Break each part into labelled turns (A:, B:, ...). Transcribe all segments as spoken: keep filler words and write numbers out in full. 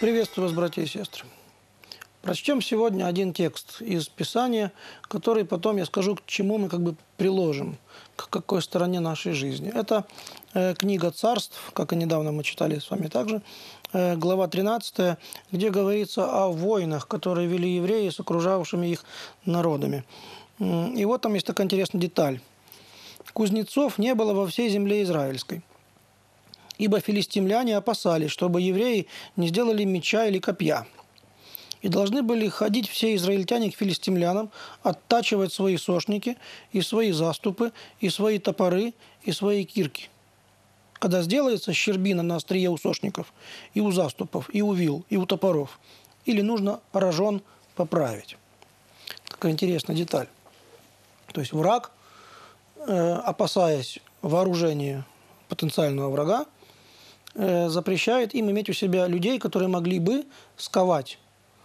A: Приветствую вас, братья и сестры. Прочтем сегодня один текст из Писания, который потом я скажу, к чему мы как бы приложим, к какой стороне нашей жизни. Это э, книга Царств, как и недавно мы читали с вами также, э, глава тринадцатая, где говорится о войнах, которые вели евреи с окружавшими их народами. И вот там есть такая интересная деталь. «Кузнецов не было во всей земле израильской, ибо филистимляне опасались, чтобы евреи не сделали меча или копья. И должны были ходить все израильтяне к филистимлянам, оттачивать свои сошники, и свои заступы, и свои топоры, и свои кирки. Когда сделается щербина на острие у сошников, и у заступов, и у вил, и у топоров, или нужно рожон поправить». Такая интересная деталь. То есть враг, э, опасаясь вооружения потенциального врага, э, запрещает им иметь у себя людей, которые могли бы сковать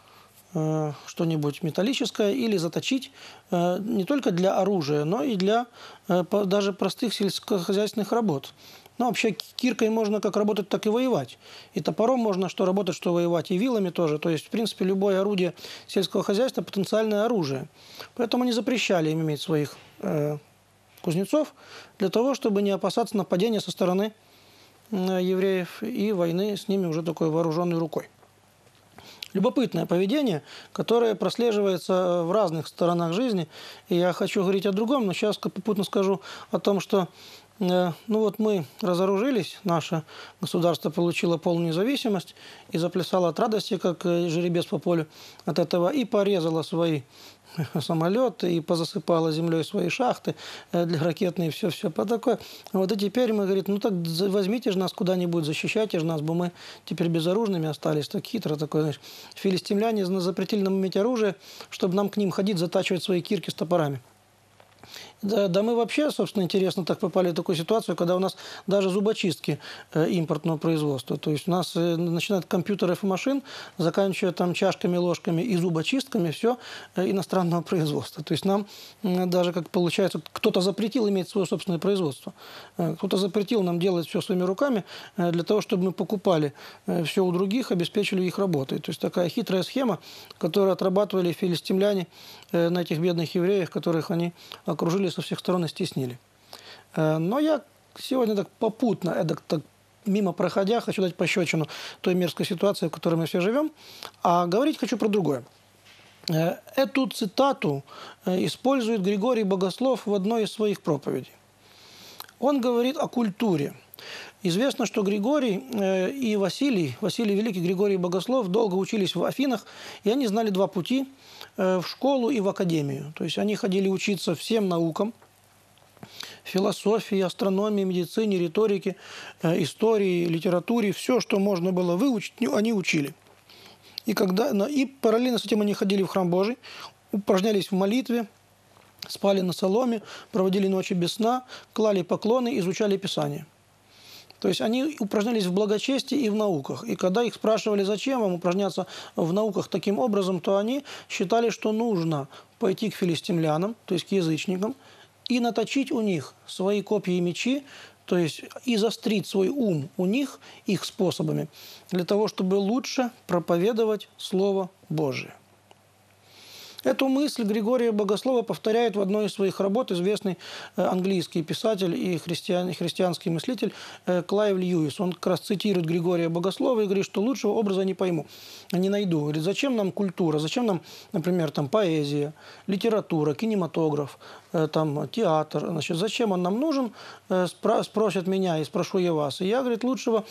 A: что-нибудь металлическое или заточить э, не только для оружия, но и для э, по, даже простых сельскохозяйственных работ. Ну, вообще киркой можно как работать, так и воевать. И топором можно что работать, что воевать, и вилами тоже. То есть, в принципе, любое орудие сельского хозяйства – потенциальное оружие. Поэтому они запрещали им иметь своих э, кузнецов для того, чтобы не опасаться нападения со стороны э, евреев и войны с ними уже такой вооруженной рукой. Любопытное поведение, которое прослеживается в разных сторонах жизни. И я хочу говорить о другом, но сейчас попутно скажу о том, что э, ну вот мы разоружились, наше государство получило полную независимость и заплясало от радости, как жеребец по полю от этого, и порезало свои самолеты, и позасыпало землей свои шахты для ракетные, все-все по такое. Вот и теперь мы говорим, ну так возьмите же нас куда-нибудь, защищайте же нас, бы мы теперь безоружными остались. Так хитро такое, знаешь. Филистимляне запретили нам иметь оружие, чтобы нам к ним ходить, затачивать свои кирки с топорами. Да, да мы вообще, собственно, интересно так попали в такую ситуацию, когда у нас даже зубочистки э, импортного производства. То есть у нас э, начиная от компьютеров и машин, заканчивая там чашками, ложками и зубочистками, все э, иностранного производства. То есть нам э, даже, как получается, кто-то запретил иметь свое собственное производство. Э, кто-то запретил нам делать все своими руками э, для того, чтобы мы покупали э, все у других, обеспечили их работой. То есть такая хитрая схема, которую отрабатывали филистимляне э, на этих бедных евреях, которых они окружили со всех сторон и стеснили. Но я сегодня так попутно, эдак, так, мимо проходя, хочу дать пощечину той мерзкой ситуации, в которой мы все живем, а говорить хочу про другое. Эту цитату использует Григорий Богослов в одной из своих проповедей. Он говорит о культуре. Известно, что Григорий и Василий, Василий Великий, Григорий Богослов долго учились в Афинах, и они знали два пути – в школу и в академию. То есть они ходили учиться всем наукам, философии, астрономии, медицине, риторике, истории, литературе. Все, что можно было выучить, они учили. И, когда, и параллельно с этим они ходили в храм Божий, упражнялись в молитве, спали на соломе, проводили ночи без сна, клали поклоны, изучали Писание. То есть они упражнялись в благочестии и в науках. И когда их спрашивали, зачем вам упражняться в науках таким образом, то они считали, что нужно пойти к филистимлянам, то есть к язычникам, и наточить у них свои копья и мечи, то есть и заострить свой ум у них их способами, для того, чтобы лучше проповедовать Слово Божие. Эту мысль Григория Богослова повторяет в одной из своих работ известный английский писатель и христиан, христианский мыслитель Клайв Льюис. Он как раз цитирует Григория Богослова и говорит, что лучшего образа не пойму, не найду. Говорит, зачем нам культура, зачем нам, например, там, поэзия, литература, кинематограф, там, театр. Значит, зачем он нам нужен, спросят меня и спрошу я вас. И я, говорит, лучшего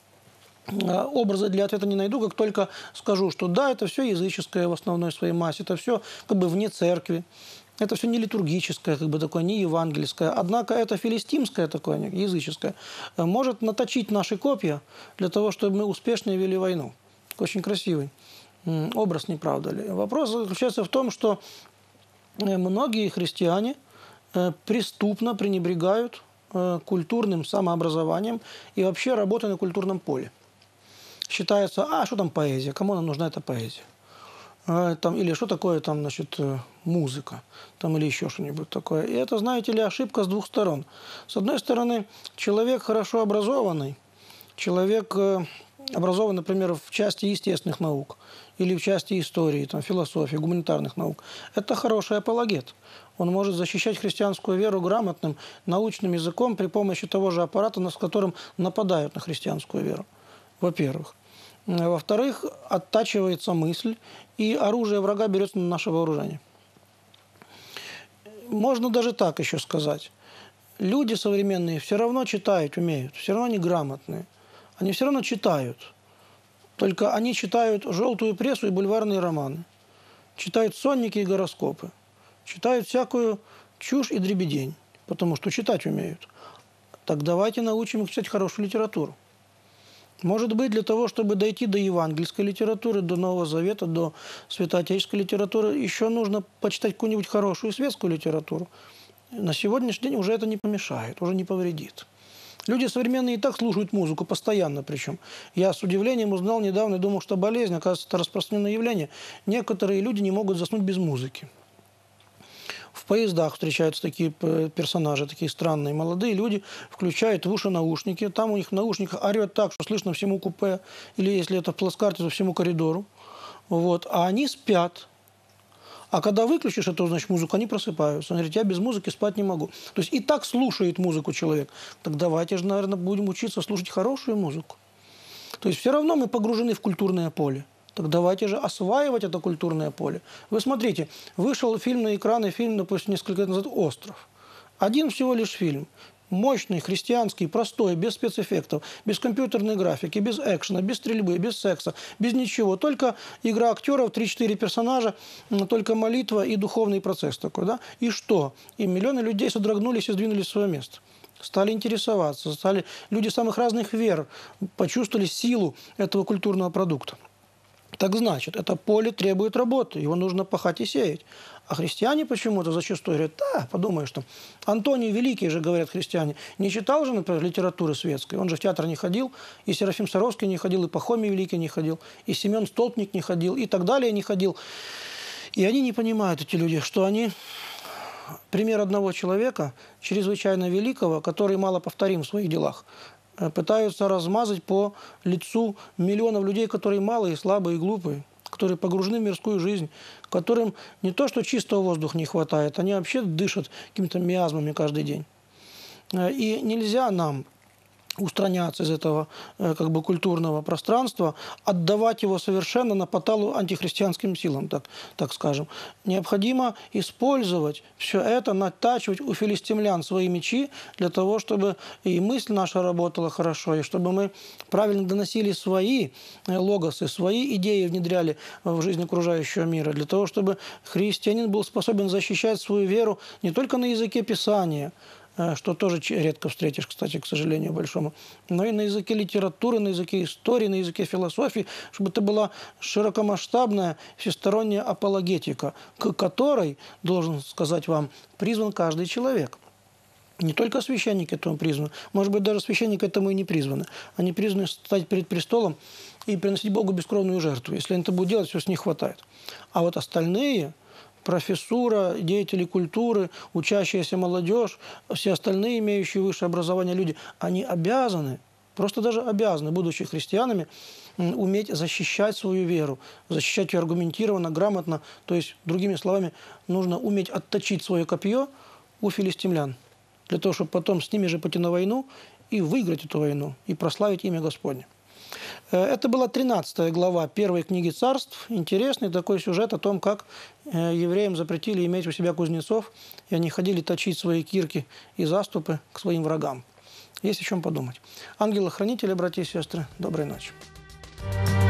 A: образа для ответа не найду, как только скажу, что да, это все языческое в основной своей массе, это все как бы вне церкви, это все не литургическое, как бы такое, не евангельское, однако это филистимское такое, языческое, может наточить наши копья для того, чтобы мы успешно вели войну. Очень красивый образ, не правда ли? Вопрос заключается в том, что многие христиане преступно пренебрегают культурным самообразованием и вообще работой на культурном поле. Считается, а что там поэзия, кому нам нужна эта поэзия? А, там, или что такое там, значит, музыка, там, или еще что-нибудь такое. И это, знаете ли, ошибка с двух сторон. С одной стороны, человек хорошо образованный, человек образован, например, в части естественных наук или в части истории, там, философии, гуманитарных наук, это хороший апологет. Он может защищать христианскую веру грамотным, научным языком при помощи того же аппарата, с которым нападают на христианскую веру, во-первых. Во-вторых, оттачивается мысль, и оружие врага берется на наше вооружение. Можно даже так еще сказать. Люди современные все равно читать умеют, все равно они грамотные. Они все равно читают. Только они читают желтую прессу и бульварные романы. Читают сонники и гороскопы. Читают всякую чушь и дребедень, потому что читать умеют. Так давайте научим их читать хорошую литературу. Может быть, для того, чтобы дойти до евангельской литературы, до Нового Завета, до святоотеческой литературы, еще нужно почитать какую-нибудь хорошую светскую литературу. На сегодняшний день уже это не помешает, уже не повредит. Люди современные и так слушают музыку, постоянно причем. Я с удивлением узнал недавно, думал, что болезнь, оказывается, это распространенное явление. Некоторые люди не могут заснуть без музыки. В поездах встречаются такие персонажи, такие странные молодые люди, включают в уши наушники. Там у них в наушниках орет так, что слышно всему купе, или если это в плацкарте, то всему коридору. Вот. А они спят. А когда выключишь эту, значит, музыку, они просыпаются. Они говорят, я без музыки спать не могу. То есть и так слушает музыку человек. Так давайте же, наверное, будем учиться слушать хорошую музыку. То есть все равно мы погружены в культурное поле. Так давайте же осваивать это культурное поле. Вы смотрите, вышел фильм на экраны, фильм, допустим, несколько лет назад «Остров». Один всего лишь фильм. Мощный, христианский, простой, без спецэффектов, без компьютерной графики, без экшена, без стрельбы, без секса, без ничего. Только игра актеров, три-четыре персонажа, только молитва и духовный процесс такой. Да? И что? И миллионы людей содрогнулись и сдвинулись с своего места. Стали интересоваться, стали люди самых разных вер, почувствовали силу этого культурного продукта. Так значит, это поле требует работы, его нужно пахать и сеять. А христиане почему-то зачастую говорят, да, подумаешь, там, Антоний Великий же, говорят христиане, не читал же, например, литературы светской, он же в театр не ходил, и Серафим Саровский не ходил, и Пахомий Великий не ходил, и Семен Столпник не ходил, и так далее не ходил. И они не понимают, эти люди, что они пример одного человека, чрезвычайно великого, который мало повторим в своих делах, пытаются размазать по лицу миллионов людей, которые малые, слабые и глупые, которые погружены в мирскую жизнь, которым не то, что чистого воздуха не хватает, они вообще дышат какими-то миазмами каждый день. И нельзя нам устраняться из этого как бы культурного пространства, отдавать его совершенно на поталу антихристианским силам, так, так скажем. Необходимо использовать все это, натачивать у филистимлян свои мечи для того, чтобы и мысль наша работала хорошо, и чтобы мы правильно доносили свои логосы, свои идеи внедряли в жизнь окружающего мира, для того, чтобы христианин был способен защищать свою веру не только на языке Писания, что тоже редко встретишь, кстати, к сожалению, большому, но и на языке литературы, на языке истории, на языке философии, чтобы это была широкомасштабная всесторонняя апологетика, к которой, должен сказать вам, призван каждый человек. Не только священники этому призваны, может быть, даже священники этому и не призваны. Они призваны стать перед престолом и приносить Богу бескровную жертву. Если они это будут делать, все с них хватает. А вот остальные... профессура, деятели культуры, учащаяся молодежь, все остальные, имеющие высшее образование люди, они обязаны, просто даже обязаны, будучи христианами, уметь защищать свою веру, защищать ее аргументированно, грамотно. То есть, другими словами, нужно уметь отточить свое копье у филистимлян, для того, чтобы потом с ними же пойти на войну и выиграть эту войну, и прославить имя Господне. Это была тринадцатая глава первой книги Царств. Интересный такой сюжет о том, как евреям запретили иметь у себя кузнецов, и они ходили точить свои кирки и заступы к своим врагам. Есть о чем подумать. Ангелы-хранители, братья и сестры, доброй ночи.